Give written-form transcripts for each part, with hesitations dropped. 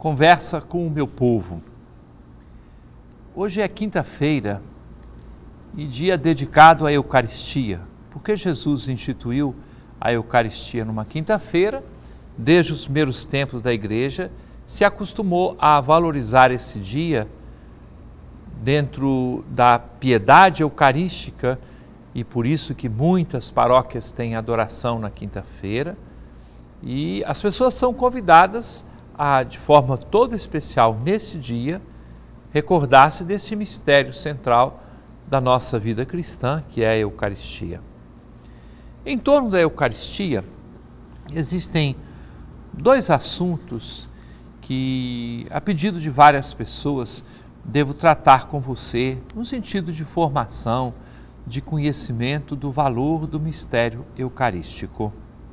Conversa com o meu povo. Hoje é quinta-feira e dia dedicado à Eucaristia, porque Jesus instituiu a Eucaristia numa quinta-feira. Desde os primeiros tempos da igreja, se acostumou a valorizar esse dia dentro da piedade eucarística, e por isso que muitas paróquias têm adoração na quinta-feira, e as pessoas são convidadas a, de forma toda especial nesse dia, recordar-se desse mistério central da nossa vida cristã, que é a Eucaristia. Em torno da Eucaristia, existem dois assuntos que, a pedido de várias pessoas, devo tratar com você no sentido de formação, de conhecimento do valor do mistério eucarístico.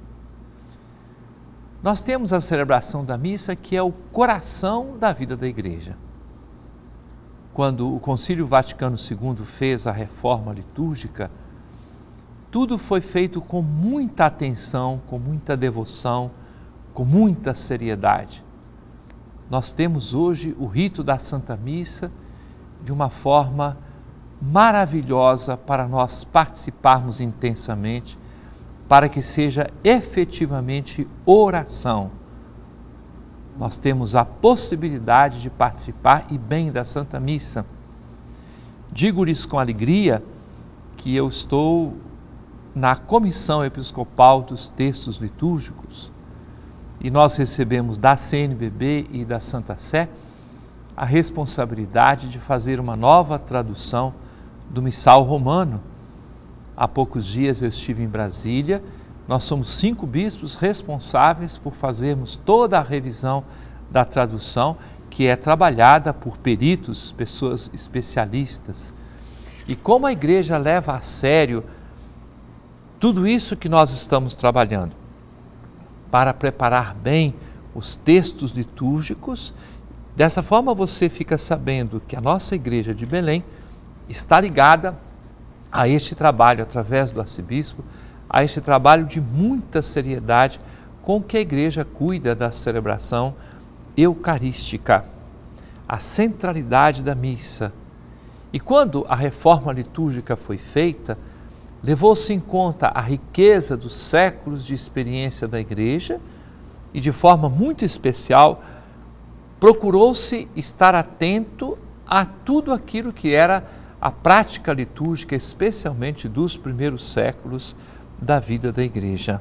Nós temos a celebração da missa, que é o coração da vida da igreja. Quando o Concílio Vaticano II fez a reforma litúrgica, tudo foi feito com muita atenção, com muita devoção, com muita seriedade. Nós temos hoje o rito da Santa Missa de uma forma maravilhosa para nós participarmos intensamente, para que seja efetivamente oração. Nós temos a possibilidade de participar e bem da Santa Missa. Digo-lhes com alegria que eu estou na Comissão Episcopal dos Textos Litúrgicos e nós recebemos da CNBB e da Santa Sé a responsabilidade de fazer uma nova tradução do Missal Romano. Há poucos dias eu estive em Brasília, nós somos 5 bispos responsáveis por fazermos toda a revisão da tradução, que é trabalhada por peritos, pessoas especialistas. E como a igreja leva a sério tudo isso que nós estamos trabalhando, para preparar bem os textos litúrgicos. Dessa forma você fica sabendo que a nossa igreja de Belém está ligada a este trabalho, através do arcebispo, a este trabalho de muita seriedade com que a igreja cuida da celebração eucarística, a centralidade da missa. E quando a reforma litúrgica foi feita, levou-se em conta a riqueza dos séculos de experiência da igreja e, de forma muito especial, procurou-se estar atento a tudo aquilo que era a prática litúrgica, especialmente dos primeiros séculos da vida da igreja.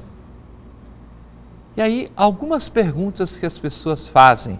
E aí, algumas perguntas que as pessoas fazem.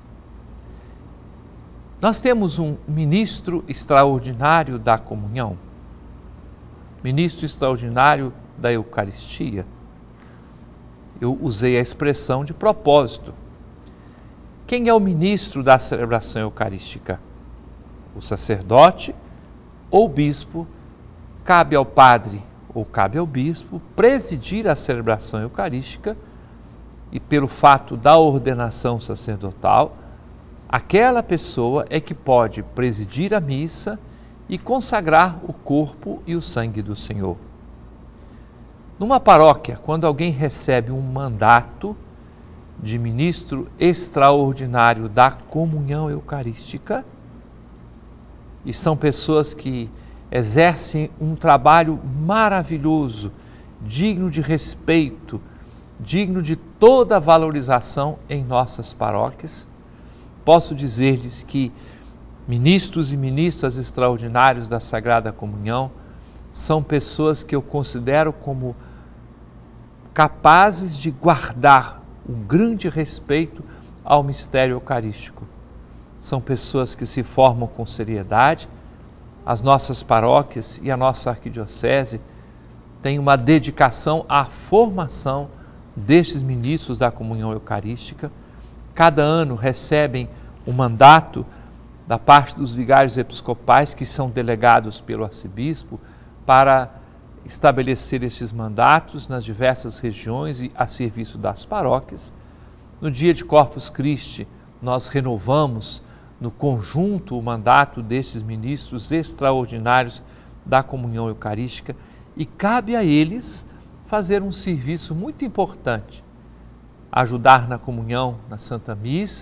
Nós temos um ministro extraordinário da comunhão, ministro extraordinário da Eucaristia. Eu usei a expressão de propósito. Quem é o ministro da celebração eucarística? O sacerdote ou o bispo? Cabe ao padre ou cabe ao bispo presidir a celebração eucarística, e pelo fato da ordenação sacerdotal, aquela pessoa é que pode presidir a missa e consagrar o corpo e o sangue do Senhor. Numa paróquia, quando alguém recebe um mandato de ministro extraordinário da comunhão eucarística, e são pessoas que exercem um trabalho maravilhoso, digno de respeito, digno de toda a valorização em nossas paróquias, posso dizer-lhes que ministros e ministras extraordinários da Sagrada Comunhão são pessoas que eu considero como capazes de guardar um grande respeito ao mistério eucarístico. São pessoas que se formam com seriedade. As nossas paróquias e a nossa arquidiocese têm uma dedicação à formação destes ministros da comunhão eucarística. Cada ano recebem um mandato da parte dos vigários episcopais, que são delegados pelo arcebispo para estabelecer estes mandatos nas diversas regiões e a serviço das paróquias. No dia de Corpus Christi, nós renovamos no conjunto o mandato destes ministros extraordinários da comunhão eucarística, e cabe a eles fazer um serviço muito importante, ajudar na comunhão, na Santa Missa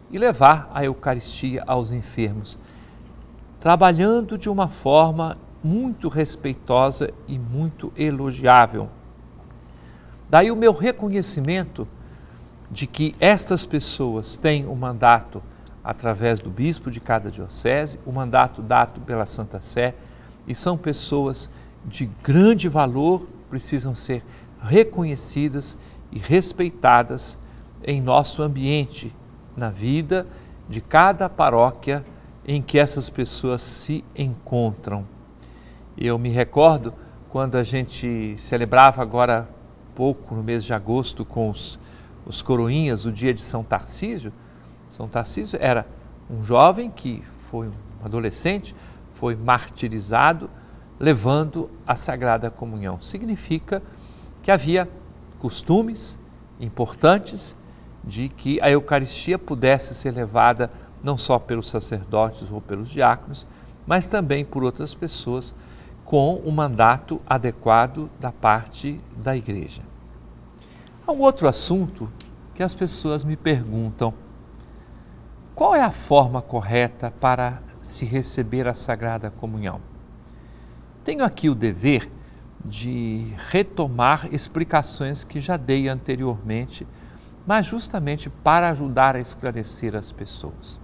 e levar a Eucaristia aos enfermos, trabalhando de uma forma muito respeitosa e muito elogiável. Daí o meu reconhecimento de que estas pessoas têm um mandato através do bispo de cada diocese, o mandato dado pela Santa Sé, e são pessoas de grande valor, precisam ser reconhecidas e respeitadas em nosso ambiente, na vida de cada paróquia em que essas pessoas se encontram. Eu me recordo quando a gente celebrava agora pouco, no mês de agosto, com os coroinhas, o dia de São Tarcísio. São Tarcísio era um jovem que foi um adolescente, foi martirizado, levando a Sagrada Comunhão. Significa que havia costumes importantes de que a Eucaristia pudesse ser levada não só pelos sacerdotes ou pelos diáconos, mas também por outras pessoas com o mandato adequado da parte da Igreja. Há um outro assunto que as pessoas me perguntam: qual é a forma correta para se receber a Sagrada Comunhão? Tenho aqui o dever de retomar explicações que já dei anteriormente, mas justamente para ajudar a esclarecer as pessoas.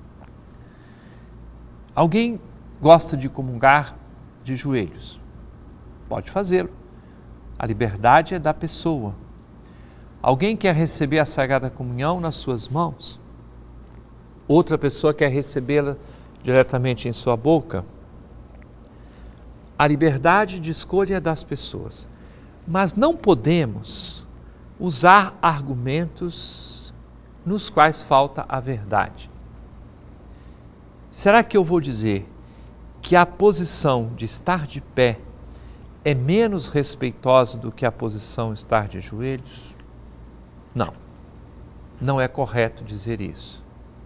Alguém gosta de comungar de joelhos? Pode fazê-lo. A liberdade é da pessoa. Alguém quer receber a Sagrada Comunhão nas suas mãos? Outra pessoa quer recebê-la diretamente em sua boca? A liberdade de escolha é das pessoas, mas não podemos usar argumentos nos quais falta a verdade. Será que eu vou dizer que a posição de estar de pé é menos respeitosa do que a posição de estar de joelhos? Não, não é correto dizer isso.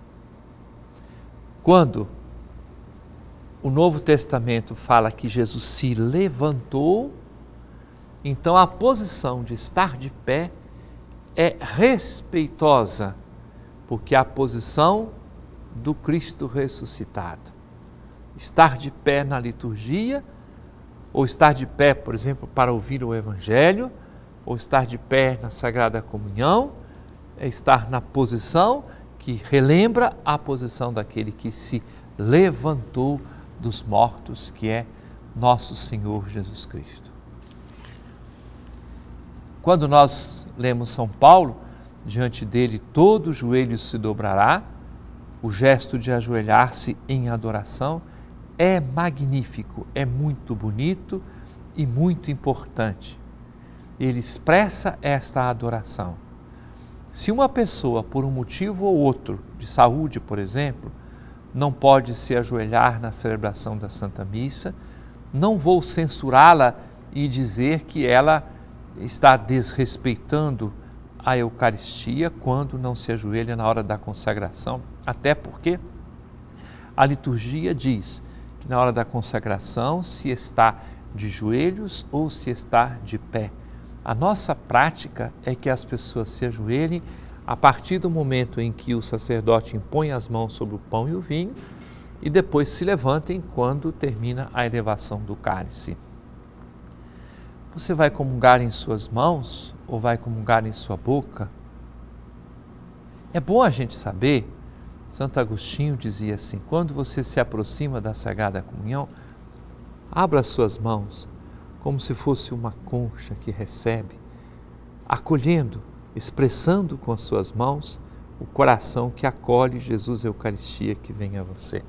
Quando o Novo Testamento fala que Jesus se levantou, então a posição de estar de pé é respeitosa, porque é a posição do Cristo ressuscitado. Estar de pé na liturgia, ou estar de pé, por exemplo, para ouvir o Evangelho, ou estar de pé na Sagrada Comunhão, é estar na posição que relembra a posição daquele que se levantou dos mortos, que é nosso Senhor Jesus Cristo. Quando nós lemos São Paulo, diante dele todo joelho se dobrará, o gesto de ajoelhar-se em adoração é magnífico, é muito bonito e muito importante. Ele expressa esta adoração. Se uma pessoa, por um motivo ou outro, de saúde, por exemplo, não pode se ajoelhar na celebração da Santa Missa, não vou censurá-la e dizer que ela está desrespeitando a Eucaristia quando não se ajoelha na hora da consagração, até porque a liturgia diz que na hora da consagração se está de joelhos ou se está de pé. A nossa prática é que as pessoas se ajoelhem a partir do momento em que o sacerdote impõe as mãos sobre o pão e o vinho e depois se levantem quando termina a elevação do cálice. Você vai comungar em suas mãos ou vai comungar em sua boca? É bom a gente saber, Santo Agostinho dizia assim, quando você se aproxima da Sagrada Comunhão, abra as suas mãos como se fosse uma concha que recebe, acolhendo, expressando com as suas mãos o coração que acolhe Jesus Eucaristia que vem a você.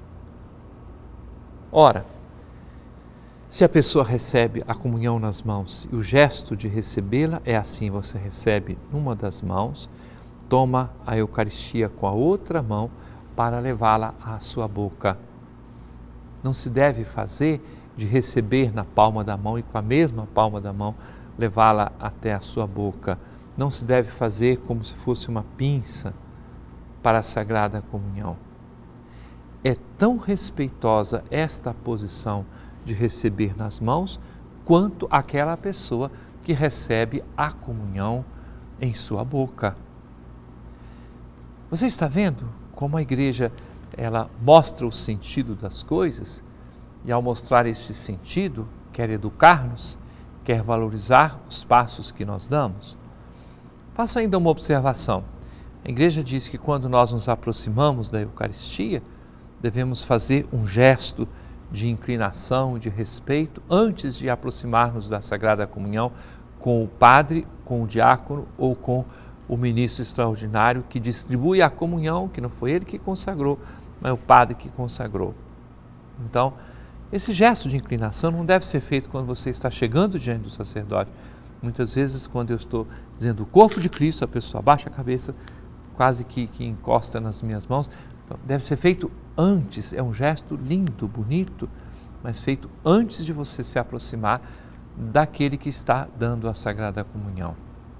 Ora, se a pessoa recebe a comunhão nas mãos e o gesto de recebê-la é assim, você recebe numa das mãos, toma a Eucaristia com a outra mão para levá-la à sua boca. Não se deve fazer de receber na palma da mão e com a mesma palma da mão levá-la até a sua boca. Não se deve fazer como se fosse uma pinça para a Sagrada Comunhão. É tão respeitosa esta posição de receber nas mãos quanto aquela pessoa que recebe a comunhão em sua boca. Você está vendo como a igreja ela mostra o sentido das coisas, e ao mostrar esse sentido, quer educar-nos, quer valorizar os passos que nós damos. Faço ainda uma observação. A igreja diz que quando nós nos aproximamos da Eucaristia, devemos fazer um gesto de inclinação, de respeito, antes de aproximar-nos da Sagrada Comunhão com o padre, com o diácono ou com o ministro extraordinário que distribui a comunhão, que não foi ele que consagrou, mas o padre que consagrou. Então, esse gesto de inclinação não deve ser feito quando você está chegando diante do sacerdote. Muitas vezes, quando eu estou dizendo o corpo de Cristo, a pessoa abaixa a cabeça, quase que encosta nas minhas mãos. Então, deve ser feito antes, é um gesto lindo, bonito, mas feito antes de você se aproximar daquele que está dando a Sagrada Comunhão.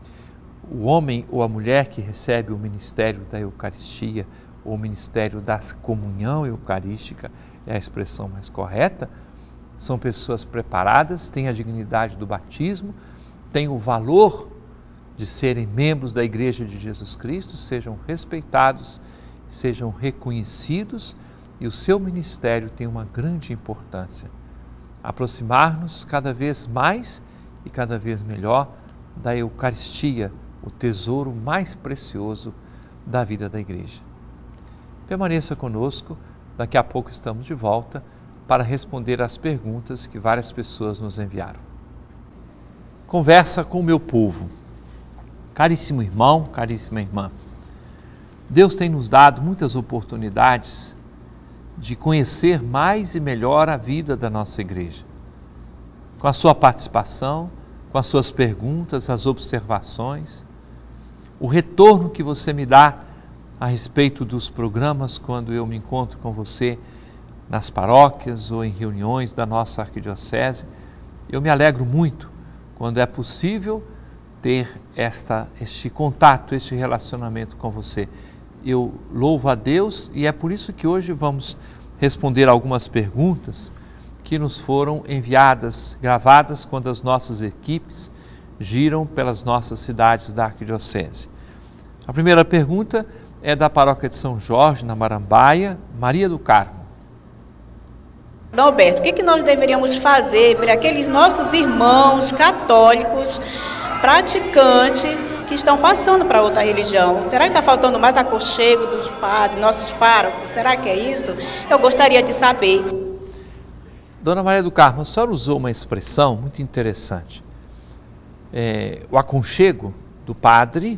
O homem ou a mulher que recebe o ministério da Eucaristia, ou o ministério da comunhão eucarística, é a expressão mais correta, são pessoas preparadas, têm a dignidade do batismo, têm o valor de serem membros da Igreja de Jesus Cristo, sejam respeitados, sejam reconhecidos, e o seu ministério tem uma grande importância. Aproximar-nos cada vez mais e cada vez melhor da Eucaristia, o tesouro mais precioso da vida da Igreja. Permaneça conosco, daqui a pouco estamos de volta para responder às perguntas que várias pessoas nos enviaram. Conversa com o meu povo. Caríssimo irmão, caríssima irmã, Deus tem nos dado muitas oportunidades de conhecer mais e melhor a vida da nossa igreja. Com a sua participação, com as suas perguntas, as observações, o retorno que você me dá a respeito dos programas quando eu me encontro com você nas paróquias ou em reuniões da nossa arquidiocese. Eu me alegro muito quando é possível ter este contato, este relacionamento com você. Eu louvo a Deus e é por isso que hoje vamos responder algumas perguntas que nos foram enviadas, gravadas quando as nossas equipes giram pelas nossas cidades da arquidiocese. A primeira pergunta é da paróquia de São Jorge, na Marambaia, Maria do Carmo. Alberto, o que nós deveríamos fazer para aqueles nossos irmãos católicos, praticantes, que estão passando para outra religião? Será que está faltando mais aconchego dos padres, nossos párocos? Será que é isso? Eu gostaria de saber. Dona Maria do Carmo, a senhora usou uma expressão muito interessante. O aconchego do padre,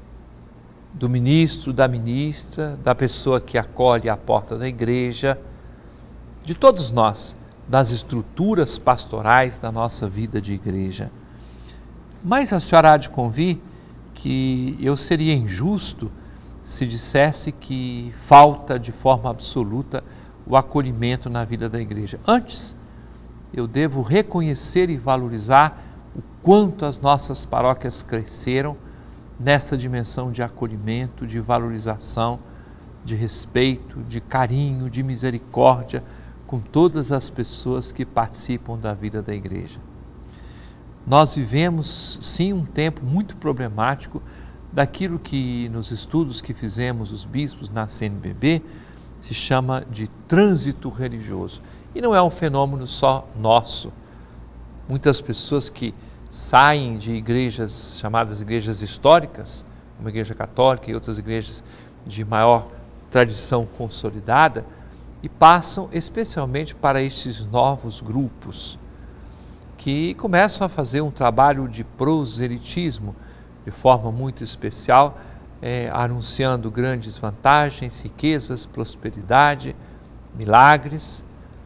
do ministro, da ministra, da pessoa que acolhe à porta da igreja, de todos nós, das estruturas pastorais da nossa vida de igreja. Mas a senhora há de convir que eu seria injusto se dissesse que falta de forma absoluta o acolhimento na vida da igreja. Antes, eu devo reconhecer e valorizar o quanto as nossas paróquias cresceram nessa dimensão de acolhimento, de valorização, de respeito, de carinho, de misericórdia com todas as pessoas que participam da vida da igreja. Nós vivemos, sim, um tempo muito problemático daquilo que nos estudos que fizemos os bispos na CNBB se chama de trânsito religioso. E não é um fenômeno só nosso. Muitas pessoas que saem de igrejas chamadas igrejas históricas, uma igreja católica e outras igrejas de maior tradição consolidada, e passam especialmente para estes novos grupos que começam a fazer um trabalho de proselitismo de forma muito especial, anunciando grandes vantagens, riquezas, prosperidade, milagres.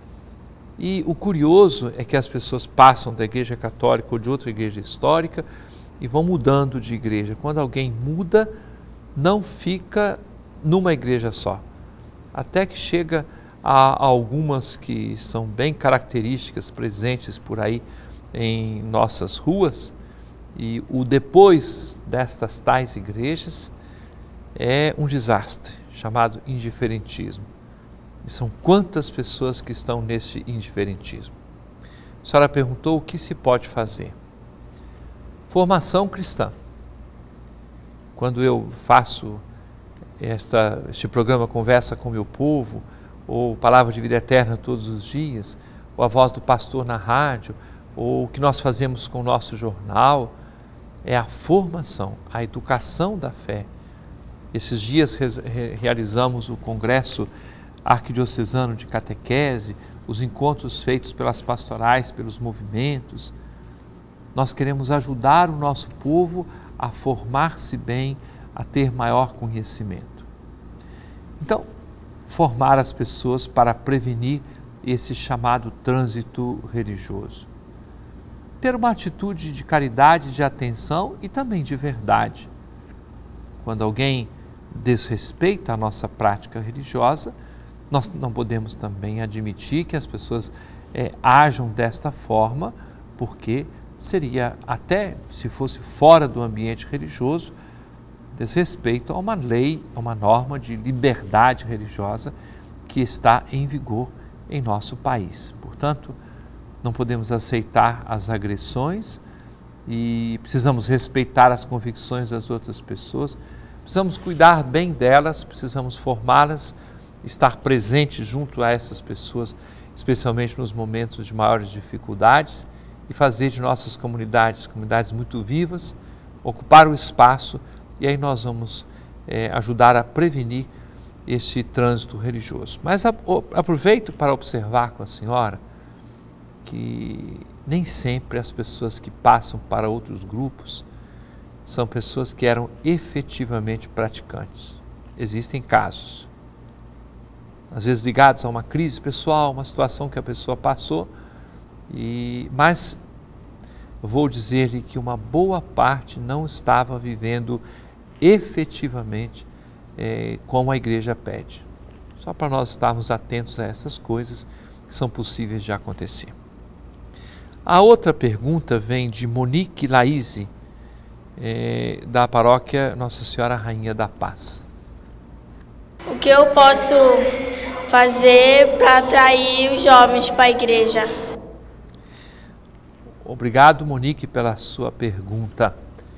E o curioso é que as pessoas passam da igreja católica ou de outra igreja histórica e vão mudando de igreja. Quando alguém muda, não fica numa igreja só. Até que chega a algumas que são bem características, presentes por aí em nossas ruas, e o depois destas tais igrejas é um desastre, chamado indiferentismo. E são quantas pessoas que estão nesse indiferentismo. A senhora perguntou o que se pode fazer. Formação cristã. Quando eu faço este programa Conversa com Meu Povo, ou Palavra de Vida Eterna todos os dias, ou a voz do pastor na rádio, ou o que nós fazemos com o nosso jornal, é a formação, a educação da fé. Esses dias realizamos o Congresso Arquidiocesano de Catequese, os encontros feitos pelas pastorais, pelos movimentos. Nós queremos ajudar o nosso povo a formar-se bem, a ter maior conhecimento. Então, formar as pessoas para prevenir esse chamado trânsito religioso. Ter uma atitude de caridade, de atenção e também de verdade. Quando alguém desrespeita a nossa prática religiosa, nós não podemos também admitir que as pessoas ajam desta forma, porque seria, até se fosse fora do ambiente religioso, desrespeito a uma lei, a uma norma de liberdade religiosa que está em vigor em nosso país. Portanto, não podemos aceitar as agressões e precisamos respeitar as convicções das outras pessoas, precisamos cuidar bem delas, precisamos formá-las, estar presente junto a essas pessoas, especialmente nos momentos de maiores dificuldades, e fazer de nossas comunidades muito vivas, ocupar o espaço, e aí nós vamos ajudar a prevenir este trânsito religioso. Mas aproveito para observar com a senhora que nem sempre as pessoas que passam para outros grupos são pessoas que eram efetivamente praticantes. Existem casos, às vezes ligados a uma crise pessoal, uma situação que a pessoa passou, mas vou dizer-lhe que uma boa parte não estava vivendo efetivamente como a igreja pede. Só para nós estarmos atentos a essas coisas que são possíveis de acontecer. A outra pergunta vem de Monique Laíse, da paróquia Nossa Senhora Rainha da Paz. O que eu posso fazer para atrair os jovens para a igreja? Obrigado, Monique, pela sua pergunta.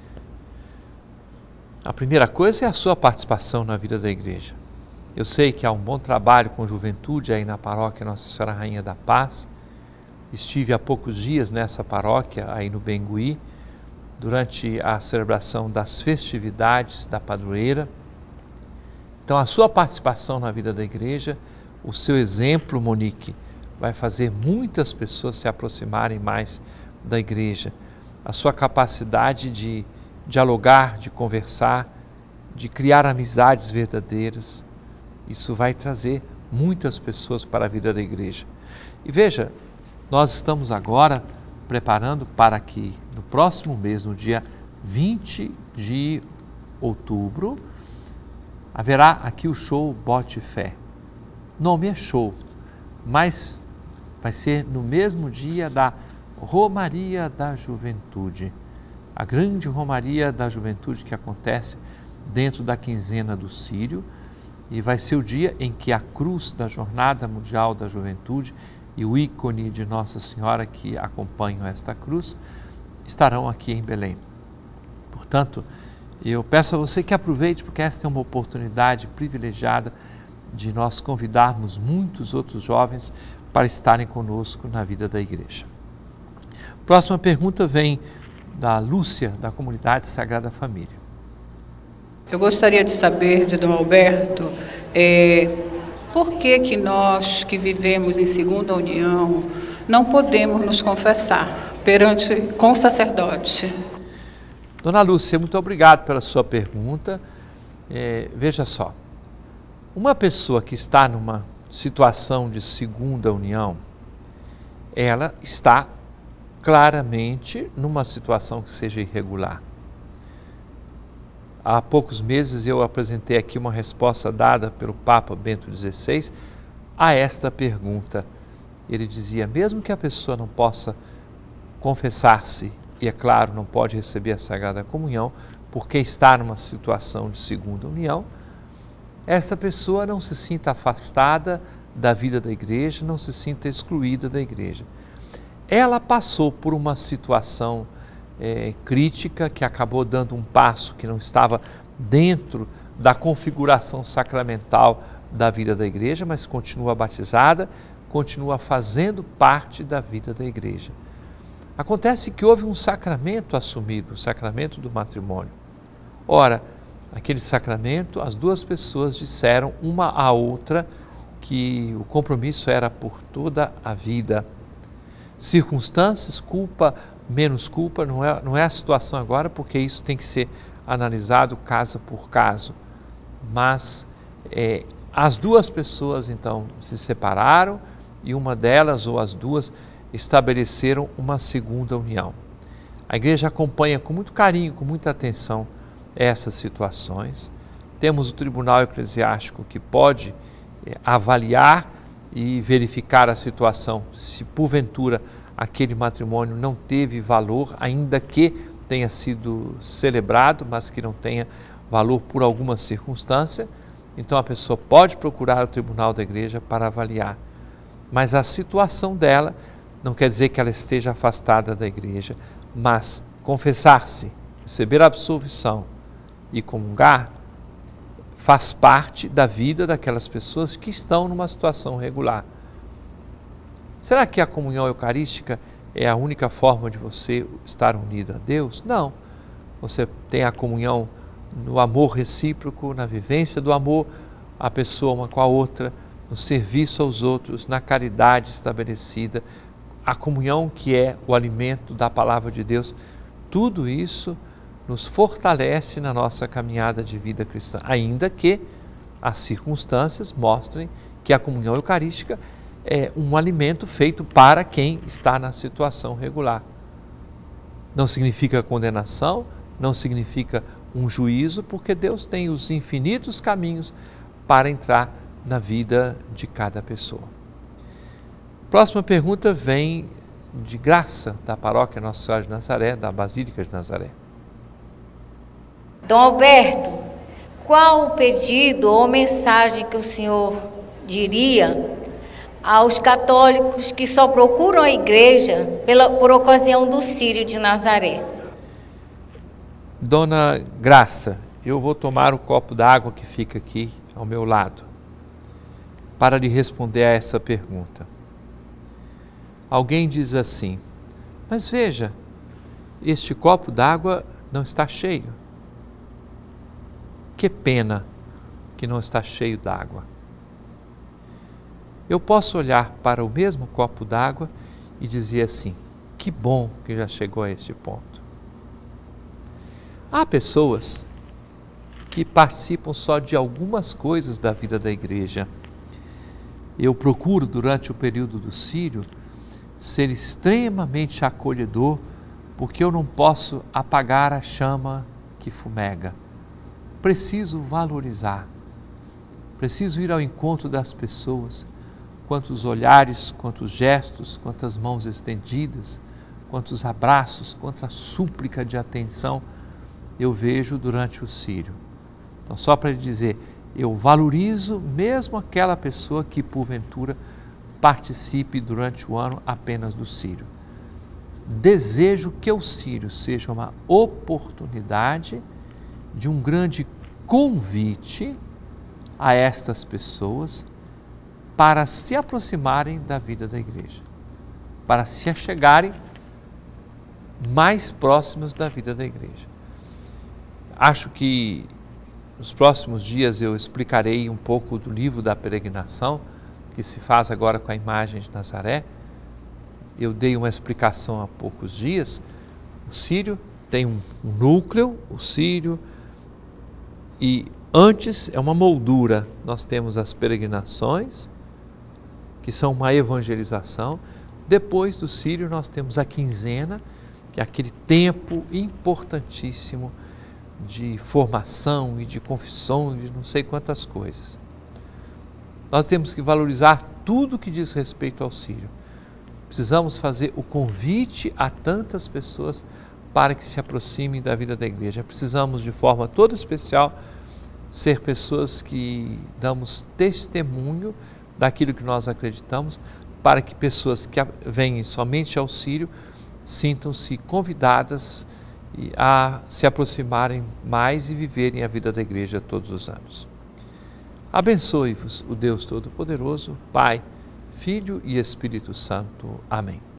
A primeira coisa é a sua participação na vida da igreja. Eu sei que há um bom trabalho com juventude aí na paróquia Nossa Senhora Rainha da Paz. Estive há poucos dias nessa paróquia, aí no Bengui, durante a celebração das festividades da padroeira. Então, a sua participação na vida da igreja, o seu exemplo, Monique, vai fazer muitas pessoas se aproximarem mais da igreja. A sua capacidade de dialogar, de conversar, de criar amizades verdadeiras, isso vai trazer muitas pessoas para a vida da igreja. E veja, nós estamos agora preparando para que no próximo mês, no dia 20 de outubro, haverá aqui o show Bote Fé. O nome é show, mas vai ser no mesmo dia da Romaria da Juventude. A grande Romaria da Juventude que acontece dentro da quinzena do Círio, e vai ser o dia em que a cruz da Jornada Mundial da Juventude e o ícone de Nossa Senhora que acompanham esta cruz estarão aqui em Belém. Portanto, eu peço a você que aproveite, porque esta é uma oportunidade privilegiada de nós convidarmos muitos outros jovens para estarem conosco na vida da igreja. Próxima pergunta vem da Lúcia, da comunidade Sagrada Família. Eu gostaria de saber de Dom Alberto, por que nós que vivemos em segunda união não podemos nos confessar com o sacerdote? Dona Lúcia, muito obrigado pela sua pergunta. Veja só, uma pessoa que está numa situação de segunda união, ela está claramente numa situação que seja irregular. Há poucos meses eu apresentei aqui uma resposta dada pelo Papa Bento XVI a esta pergunta. Ele dizia, mesmo que a pessoa não possa confessar-se, e é claro, não pode receber a Sagrada Comunhão, porque está numa situação de segunda união, esta pessoa não se sinta afastada da vida da igreja, não se sinta excluída da igreja. Ela passou por uma situação crítica, que acabou dando um passo que não estava dentro da configuração sacramental da vida da igreja, mas continua batizada, continua fazendo parte da vida da igreja. Acontece que houve um sacramento assumido, o sacramento do matrimônio. Ora, aquele sacramento, as duas pessoas disseram uma à outra que o compromisso era por toda a vida. Circunstâncias, culpa, menos culpa, não é a situação agora, porque isso tem que ser analisado caso por caso. Mas as duas pessoas então se separaram e uma delas ou as duas estabeleceram uma segunda união. A igreja acompanha com muito carinho, com muita atenção essas situações. Temos o Tribunal Eclesiástico que pode avaliar e verificar a situação, se porventura aquele matrimônio não teve valor, ainda que tenha sido celebrado, mas que não tenha valor por alguma circunstância, então a pessoa pode procurar o tribunal da igreja para avaliar. Mas a situação dela não quer dizer que ela esteja afastada da igreja, mas confessar-se, receber a absolvição e comungar faz parte da vida daquelas pessoas que estão numa situação regular. Será que a comunhão eucarística é a única forma de você estar unido a Deus? Não. Você tem a comunhão no amor recíproco, na vivência do amor, a pessoa uma com a outra, no serviço aos outros, na caridade estabelecida, a comunhão que é o alimento da palavra de Deus. Tudo isso nos fortalece na nossa caminhada de vida cristã, ainda que as circunstâncias mostrem que a comunhão eucarística é um alimento feito para quem está na situação regular. Não significa condenação, não significa um juízo, porque Deus tem os infinitos caminhos para entrar na vida de cada pessoa. Próxima pergunta vem de Graça, da paróquia Nossa Senhora de Nazaré, da Basílica de Nazaré. Dom Alberto, qual o pedido ou mensagem que o senhor diria aos católicos que só procuram a igreja por ocasião do Círio de Nazaré? Dona Graça, eu vou tomar o copo d'água que fica aqui ao meu lado para lhe responder a essa pergunta. Alguém diz assim: mas veja, este copo d'água não está cheio. Que pena que não está cheio d'água. Eu posso olhar para o mesmo copo d'água e dizer assim: que bom que já chegou a este ponto. Há pessoas que participam só de algumas coisas da vida da igreja. Eu procuro, durante o período do Círio, ser extremamente acolhedor, porque eu não posso apagar a chama que fumega. Preciso valorizar, preciso ir ao encontro das pessoas, quantos olhares, quantos gestos, quantas mãos estendidas, quantos abraços, quanta súplica de atenção eu vejo durante o Círio. Então, só para lhe dizer, eu valorizo mesmo aquela pessoa que, porventura, participe durante o ano apenas do Círio. Desejo que o Círio seja uma oportunidade de um grande convite a estas pessoas para se aproximarem da vida da igreja, para se achegarem mais próximas da vida da igreja. Acho que nos próximos dias eu explicarei um pouco do livro da peregrinação, que se faz agora com a imagem de Nazaré. Eu dei uma explicação há poucos dias. O Círio tem um núcleo, o Círio, e antes é uma moldura. Nós temos as peregrinações, que são uma evangelização. Depois do Círio nós temos a quinzena, que é aquele tempo importantíssimo de formação e de confissão, de não sei quantas coisas. Nós temos que valorizar tudo que diz respeito ao Círio. Precisamos fazer o convite a tantas pessoas para que se aproximem da vida da igreja. Precisamos, de forma toda especial, ser pessoas que damos testemunho daquilo que nós acreditamos, para que pessoas que vêm somente ao Círio sintam-se convidadas a se aproximarem mais e viverem a vida da igreja todos os anos. Abençoe-vos o Deus Todo-Poderoso, Pai, Filho e Espírito Santo. Amém.